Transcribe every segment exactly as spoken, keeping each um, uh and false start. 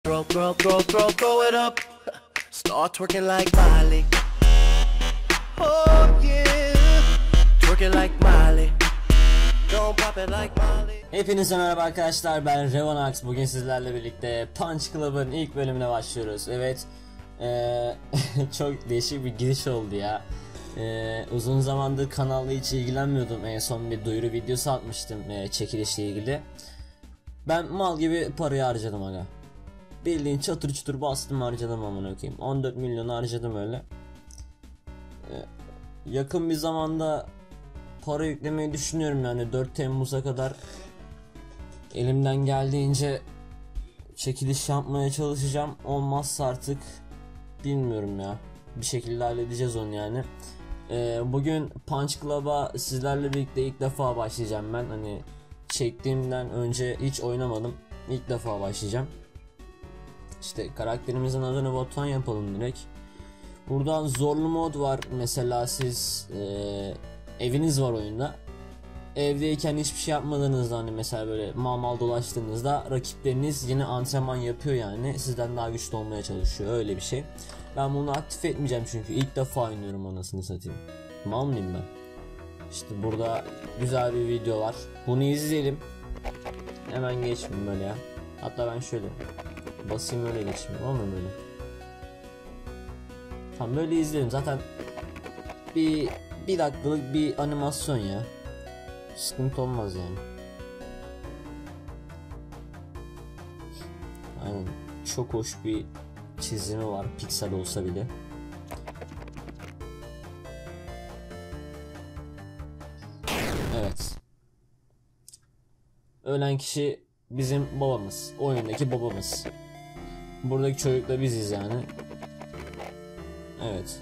Throw, throw, throw, throw, throw it up. Start twerking like Miley. Oh yeah. Twerking like Miley. Don't pop it like Miley. Hepinize merhaba arkadaşlar, ben Revonax. Bugün sizlerle birlikte Punch Club'ın ilk bölümüne başlıyoruz. Evet, ee, çok değişik bir giriş oldu ya. Ee, uzun zamandır kanalla hiç ilgilenmiyordum. En son bir duyuru videosu atmıştım e, çekilişle ilgili. Ben mal gibi parayı harcadım aga. Bildiğin çatır çutur bastım, harcadım amına koyayım. on dört milyon harcadım öyle. Ee, yakın bir zamanda para yüklemeyi düşünüyorum, yani dört Temmuz'a kadar elimden geldiğince çekiliş yapmaya çalışacağım. Olmazsa artık bilmiyorum ya, bir şekilde halledeceğiz onu yani. Ee, bugün Punch Club'a sizlerle birlikte ilk defa başlayacağım ben. Hani çektiğimden önce hiç oynamadım, ilk defa başlayacağım. İşte karakterimizin adını Batuhan yapalım direkt. Buradan zorlu mod var. Mesela siz ee, eviniz var oyunda. Evdeyken hiçbir şey yapmadığınızda, hani mesela böyle mal mal dolaştığınızda rakipleriniz yine antrenman yapıyor, yani sizden daha güçlü olmaya çalışıyor, öyle bir şey. Ben bunu aktif etmeyeceğim çünkü ilk defa oynuyorum, anasını satayım. Mal mıyım ben? İşte burada güzel bir video var. Bunu izleyelim. Hemen geçmeyeyim böyle ya. Hatta ben şöyle basayım, öyle geçeyim. Olmuyor böyle. Tamam, böyle izleyelim. Zaten bir bir dakikalık bir animasyon ya. Sıkıntı olmaz yani. Aynen. Çok hoş bir çizimi var, piksel olsa bile. Evet. Ölen kişi bizim babamız. Oyundaki babamız. Buradaki çocuk da biziz yani. Evet.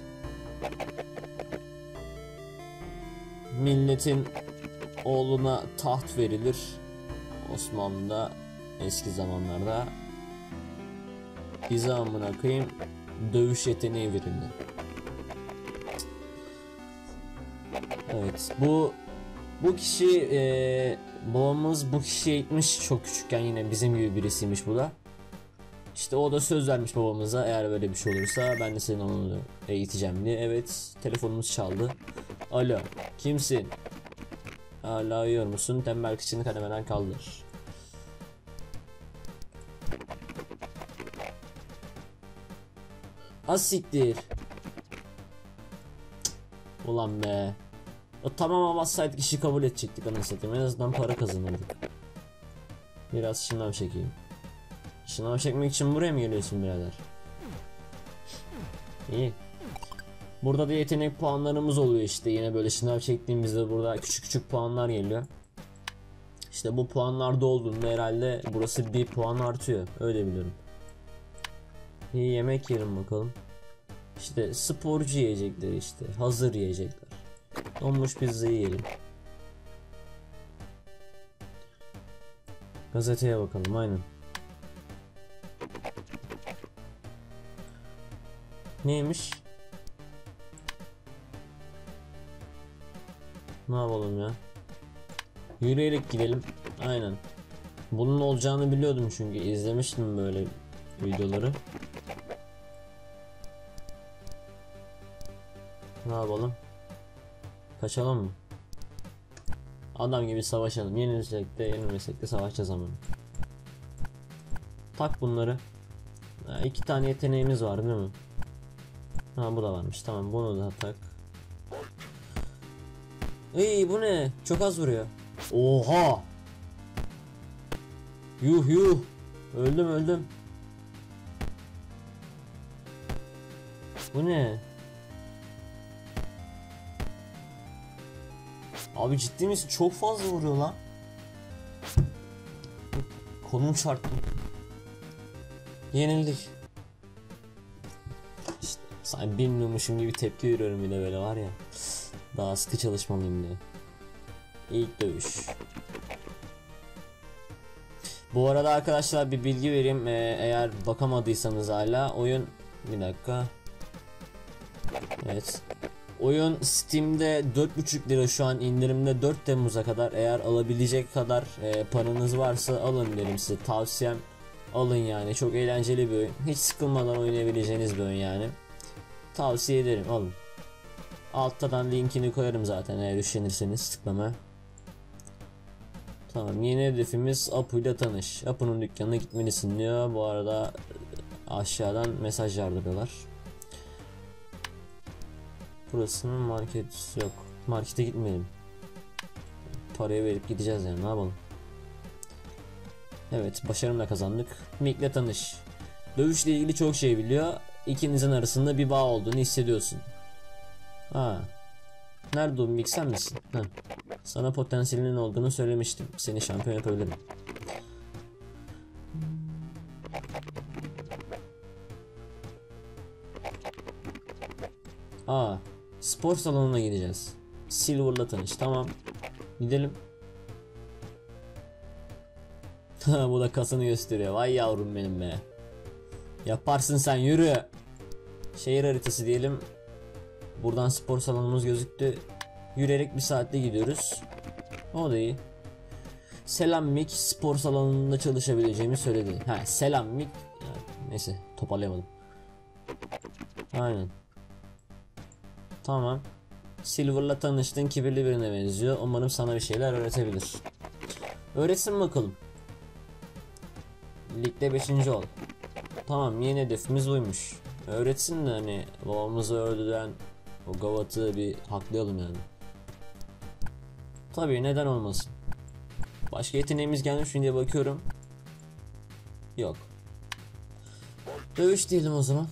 Milletin oğluna taht verilir. Osmanlı'da eski zamanlarda bize amına koyayım dövüş yeteneği verildi. Evet, bu bu kişi ee, babamız bu kişiye eğitmiş çok küçükken, yine bizim gibi birisiymiş bu da. İşte o da söz vermiş babamıza, eğer böyle bir şey olursa ben de senin onu eğiteceğim diye. Evet, telefonumuz çaldı. Alo, kimsin? Hala uyuyor musun? Tembel kıçını kademeden kaldır. Asiktir. Ulan be. O tamama bassaydık işi kabul edecektik, anasını satayım. En azından para kazanırdık. Biraz şınav çekeyim. Şınav çekmek için buraya mı geliyorsun birader? İyi. Burada da yetenek puanlarımız oluyor işte, yine böyle şınav çektiğimizde burada küçük küçük puanlar geliyor. İşte bu puanlar dolduğunda herhalde burası bir puan artıyor, öyle biliyorum. İyi, yemek yiyelim bakalım. İşte sporcu yiyecekleri, işte hazır yiyecekler. Donmuş pizza yiyelim. Gazeteye bakalım, aynen. Neymiş? Ne yapalım ya? Yürüyerek gidelim. Aynen. Bunun olacağını biliyordum çünkü izlemiştim böyle videoları. Ne yapalım? Kaçalım mı? Adam gibi savaşalım. Yenilsek de yenilmesek de savaşacağız ama. Tak bunları. Ha, iki tane yeteneğimiz var değil mi? Ha, bu da varmış. Tamam, bunu da tak. Ey, bu ne? Çok az vuruyor. Oha! Yuh yuh! Öldüm öldüm. Bu ne? Abi ciddi misin? Çok fazla vuruyor lan. Kolum çarptı. Yenildik. İşte sanki bilmiyormuşum gibi tepki veriyorum, bir de böyle var ya. Daha sıkı çalışmalıyım diye. İlk dövüş. Bu arada arkadaşlar bir bilgi vereyim, ee, eğer bakamadıysanız hala oyun, bir dakika. Evet. Oyun Steam'de dört buçuk lira şu an indirimde, dört Temmuz'a kadar. Eğer alabilecek kadar e, paranız varsa alın derim size, tavsiyem. alın yani. Çok eğlenceli bir oyun. Hiç sıkılmadan oynayabileceğiniz bir oyun yani. Tavsiye ederim, alın. Alttadan linkini koyarım zaten eğer üşenirseniz tıklama. Tamam, yeni hedefimiz Apu ile tanış. Apu'nun dükkanına gitmelisin diyor. Bu arada aşağıdan mesaj yardırıyorlar. Burasının market yok. Markete gitmeyelim. Parayı verip gideceğiz yani, ne yapalım. Evet, başarımla kazandık. Mick'le tanış. Dövüşle ilgili çok şey biliyor. İkinizin arasında bir bağ olduğunu hissediyorsun. Ha. Nerede o Mick, sen misin? Ha. Sana potansiyelinin olduğunu söylemiştim. Seni şampiyon yapabilirim. Aa, spor salonuna gideceğiz. Silver'la tanış. Tamam. Gidelim. Bu da kasını gösteriyor. Vay yavrum benim be. Yaparsın sen, yürü. Şehir haritası diyelim. Buradan spor salonumuz gözüktü. Yürüyerek bir saatte gidiyoruz. O da iyi. Selam Mick, spor salonunda çalışabileceğimi söyledi. Ha, selam Mick. Neyse, toparlayamadım. Aynen. Tamam. Silver'la tanıştın, kibirli birine benziyor. Umarım sana bir şeyler öğretebilir. Öğretsin bakalım. Ligde beşinci ol. Tamam, yeni hedefimiz buymuş. Öğretsin de hani babamızı öldüren o gavatı bir haklayalım yani. Tabii, neden olmasın. Başka yeteneğimiz gelmiş mi diye bakıyorum. Yok. Dövüş diyelim o zaman.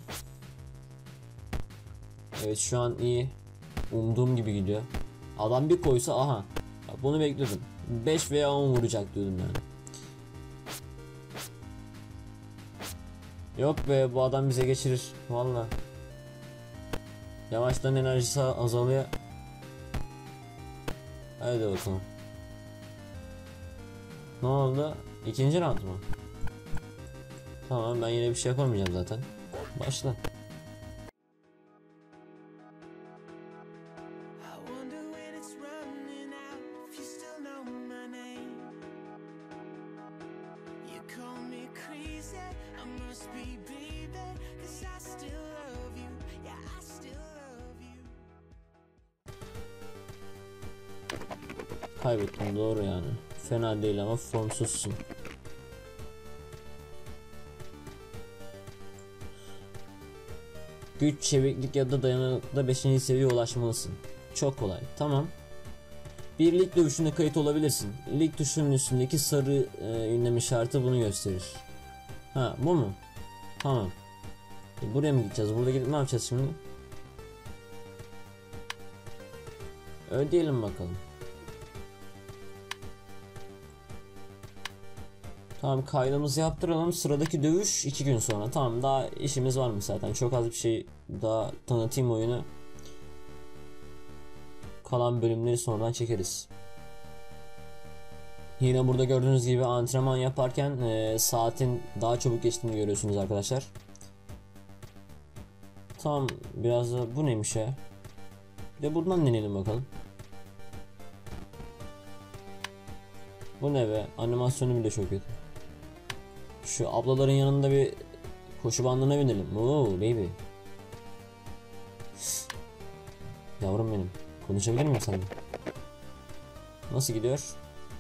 Evet, şu an iyi. Umduğum gibi gidiyor. Adam bir koysa, aha. Bunu bekliyordum. beş veya on vuracak diyordum yani. Yok be, bu adam bize geçirir. Valla. Yavaştan enerjisi azalıyor. Hadi bakalım. Ne oldu? İkinci round mı? Tamam, ben yine bir şey yapamayacağım zaten. Başla. Kaybettim, doğru yani. Fena değil ama formsuzsun. Güç, çeviklik ya da dayanıklıkta beşinci seviyeye ulaşmalısın. Çok kolay. Tamam. Bir lig dövüşünde kayıt olabilirsin. Lig tuşunun üstündeki sarı e, ünlem işareti bunu gösterir. Ha, bu mu? Tamam. E, buraya mı gideceğiz? Burada gidip ne yapacağız şimdi? Ödeyelim bakalım. Tamam, kaydımızı yaptıralım. Sıradaki dövüş iki gün sonra. Tamam, daha işimiz var mı zaten? Çok az bir şey daha tanıtayım oyunu. Kalan bölümleri sonradan çekeriz. Yine burada gördüğünüz gibi antrenman yaparken e, saatin daha çabuk geçtiğini görüyorsunuz arkadaşlar. Tamam, biraz da bu neymiş ya? Bir de buradan deneyelim bakalım. Bu ne be? Animasyonu bile çok kötü. Şu ablaların yanında bir koşu bandına binelim. Oo baby. Yavrum benim. Konuşabilir miyim seninle? Nasıl gidiyor?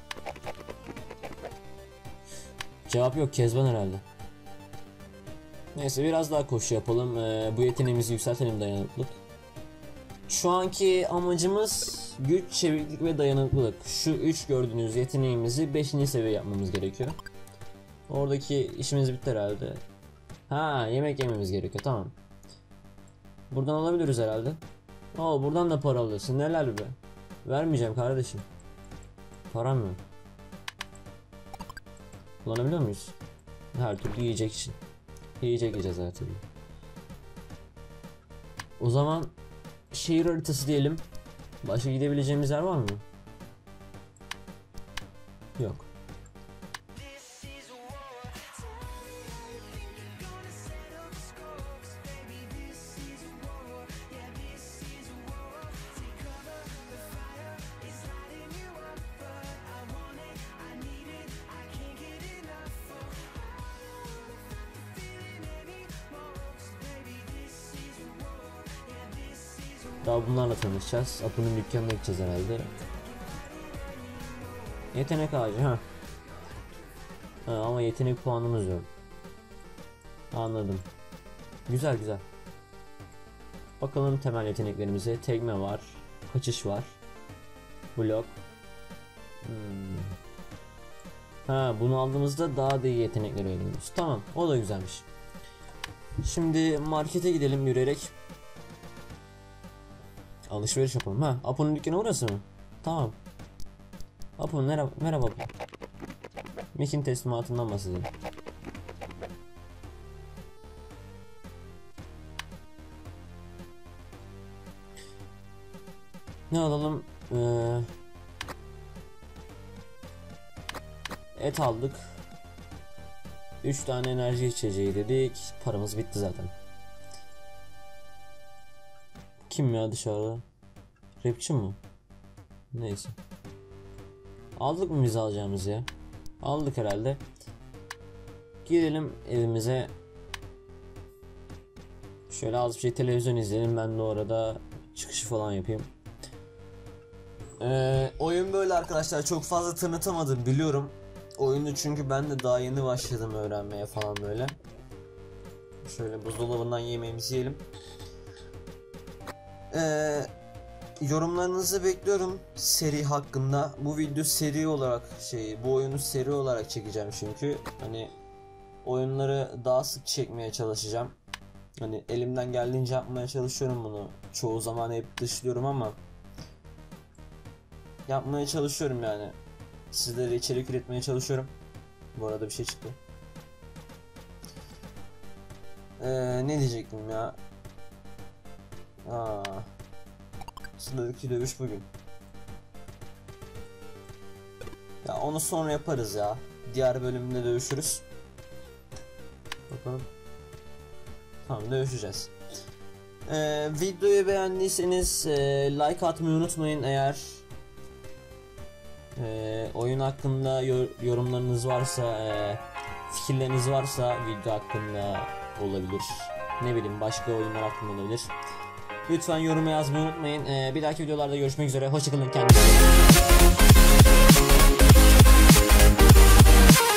Cevap yok, Kezban herhalde. Neyse, biraz daha koşu yapalım. Ee, bu yeteneğimizi yükseltelim, dayanıklılık. Şu anki amacımız güç, çeviklik ve dayanıklılık. Şu üç gördüğünüz yeteneğimizi beşinci seviye yapmamız gerekiyor. Oradaki işimiz bitti herhalde. Ha, yemek yememiz gerekiyor, tamam. Buradan alabiliriz herhalde. Oo, buradan da para alıyorsun, neler be. Vermeyeceğim kardeşim. Param yok. Kullanabiliyor muyuz? Her türlü yiyecek için. Yiyecek yiyeceğiz her türlü. O zaman şehir haritası diyelim. Başka gidebileceğimiz yer var mı? Yok. Daha bunlarla tanışacağız. Apo'nun dükkanına gideceğiz herhalde. Yetenek ağacı ha. Ha, ama yetenek puanımız yok. Anladım. Güzel güzel. Bakalım temel yeteneklerimize. Tekme var. Kaçış var. Blok. Hmm. Ha, bunu aldığımızda daha da iyi yetenekler öğreniyoruz. Tamam, o da güzelmiş. Şimdi markete gidelim yürüyerek. Alışveriş yapalım. Ha, Apo'nun dükkanı orası mı? Tamam. Apo merhaba. Merhaba. Mekin teslimatından bahsedelim. Ne alalım? Ee, et aldık. üç tane enerji içeceği dedik. Paramız bitti zaten. Kim ya dışarıda? Rapçi mi? Neyse. Aldık mı biz alacağımız ya? Aldık herhalde. Gidelim evimize. Şöyle az bir şey televizyon izleyelim. Ben de orada çıkışı falan yapayım. Ee, oyun böyle arkadaşlar. Çok fazla tanıtamadım biliyorum. Oyunu çünkü ben de daha yeni başladım öğrenmeye falan böyle. Şöyle buzdolabından yemeğimizi yiyelim. Ee, yorumlarınızı bekliyorum seri hakkında. Bu video seri olarak şey, bu oyunu seri olarak çekeceğim çünkü hani oyunları daha sık çekmeye çalışacağım. Hani elimden geldiğince yapmaya çalışıyorum bunu. Çoğu zaman hep dışlıyorum ama yapmaya çalışıyorum yani. Sizlere içerik üretmeye çalışıyorum. Bu arada bir şey çıktı. Ee, ne diyecektim ya? Aa, sıradaki dövüş bugün. Ya onu sonra yaparız ya. Diğer bölümde dövüşürüz. Bakalım. Tamam, dövüşeceğiz. Ee, videoyu beğendiyseniz e, like atmayı unutmayın. Eğer e, oyun hakkında yor yorumlarınız varsa, e, fikirleriniz varsa video hakkında olabilir. Ne bileyim, başka oyunlar hakkında olabilir. Lütfen yoruma yazmayı unutmayın. Ee, bir dahaki videolarda görüşmek üzere. Hoşçakalın, kendinize.